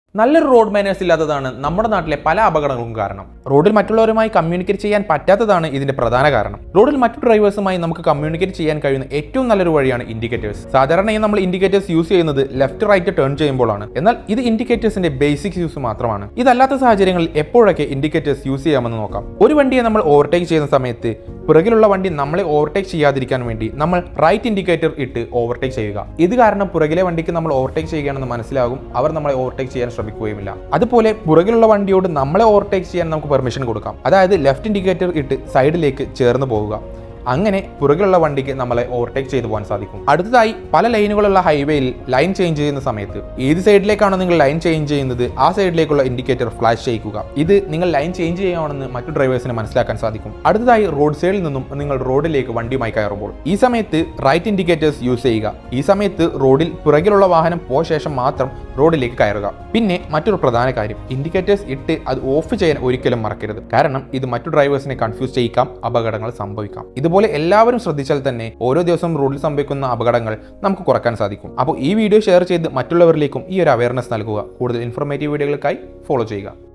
നല്ലൊരു road manners ഇല്ലാത്തതാണ് നമ്മുടെ നാട്ടിലെ പല അപകടങ്ങൾക്കും കാരണം. റോഡിൽ മറ്റുള്ളവരുമായി കമ്മ്യൂണിക്കേറ്റ് ചെയ്യാൻ പറ്റാത്തതാണ് ഇതിന്റെ പ്രധാന കാരണം. റോഡിൽ മറ്റു ഡ്രൈവേഴ്സുമായി നമുക്ക് കമ്മ്യൂണിക്കേറ്റ് ചെയ്യാൻ കഴിയുന്ന ഏറ്റവും നല്ലൊരു വഴിയാണ് ഇൻഡിക്കേറ്റേഴ്സ്. സാധാരണയായി നമ്മൾ ഇൻഡിക്കേറ്റേഴ്സ് യൂസ് ചെയ്യുന്നത് ലെഫ്റ്റ് റൈറ്റ് ടേൺ ചെയ്യുമ്പോഴാണ്. എന്നാൽ ഇത് ഇൻഡിക്കേറ്റേഴ്സിന്റെ ബേസിക് യൂസ് മാത്രമാണ്. ഇതല്ലാത്ത സാഹചര്യങ്ങളിൽ എപ്പോഴൊക്കെ ഇൻഡിക്കേറ്റേഴ്സ് യൂസ് ചെയ്യാമെന്ന് നോക്കാം. ഒരു വണ്ടിയെ നമ്മൾ ഓവർടേക്ക് ചെയ്യുന്ന സമയത്ത് പുറകിലുള്ള വണ്ടി നമ്മളെ ഓവർടേക്ക് ചെയ്യാതിരിക്കാൻ വേണ്ടി നമ്മൾ റൈറ്റ് ഇൻഡിക്കേറ്റർ ഇട്ട് ഓവർടേക്ക് ചെയ്യുക. ഇത് കാരണം പുറകിലെ വണ്ടിക്ക് നമ്മൾ ഓവർടേക്ക് ചെയ്യുകയാണെന്ന് മനസ്സിലാകും, അവർ നമ്മളെ ഓവർടേക്ക് ചെയ്യാൻ ശ്രമിക്കുകയുമില്ല. അതുപോലെ പുറകിലുള്ള വണ്ടിയോട് നമ്മളെ ഓവർടേക്ക് ചെയ്യാൻ നമുക്ക് പെർമിഷൻ കൊടുക്കാം. അതായത് ലെഫ്റ്റ് ഇൻഡിക്കേറ്റർ ഇട്ട് സൈഡിലേക്ക് ചേർന്ന് പോവുക. അങ്ങനെ പുറകിലുള്ള വണ്ടിക്ക് നമ്മളെ ഓവർടേക്ക് ചെയ്തു പോകാൻ സാധിക്കും. അടുത്തതായി പല ലൈനുകളുള്ള ഹൈവേയിൽ ലൈൻ ചേഞ്ച് ചെയ്യുന്ന സമയത്ത് ഏത് സൈഡിലേക്കാണോ നിങ്ങൾ ലൈൻ ചേഞ്ച് ചെയ്യുന്നത് ആ സൈഡിലേക്കുള്ള ഇൻഡിക്കേറ്റർ ഫ്ലാഷ് ചെയ്യിക്കുക. ഇത് നിങ്ങൾ ലൈൻ ചേഞ്ച് ചെയ്യുകയാണെന്ന് മറ്റു ഡ്രൈവേഴ്സിന് മനസ്സിലാക്കാൻ സാധിക്കും. അടുത്തതായി റോഡ് സൈഡിൽ നിന്നും നിങ്ങൾ റോഡിലേക്ക് വണ്ടിയുമായി കയറുമ്പോൾ ഈ സമയത്ത് റൈറ്റ് ഇൻഡിക്കേറ്റേഴ്സ് യൂസ് ചെയ്യുക. ഈ സമയത്ത് റോഡിൽ പുറകിലുള്ള വാഹനം പോയ ശേഷം മാത്രം റോഡിലേക്ക് കയറുക. പിന്നെ മറ്റൊരു പ്രധാന കാര്യം, ഇൻഡിക്കേറ്റേഴ്സ് ഇട്ട് അത് ഓഫ് ചെയ്യാൻ ഒരിക്കലും മറക്കരുത്. കാരണം ഇത് മറ്റു ഡ്രൈവേഴ്സിനെ കൺഫ്യൂസ് ചെയ്യിക്കാം, അപകടങ്ങൾ സംഭവിക്കാം. ഇതുപോലെ എല്ലാവരും ശ്രദ്ധിച്ചാൽ തന്നെ ഓരോ ദിവസവും റോഡിൽ സംഭവിക്കുന്ന അപകടങ്ങൾ നമുക്ക് കുറയ്ക്കാൻ സാധിക്കും. അപ്പോൾ ഈ വീഡിയോ ഷെയർ ചെയ്ത് മറ്റുള്ളവരിലേക്കും ഈ ഒരു അവയർനെസ് നൽകുക. കൂടുതൽ ഇൻഫോർമേറ്റീവ് വീഡിയോകൾക്കായി ഫോളോ ചെയ്യുക.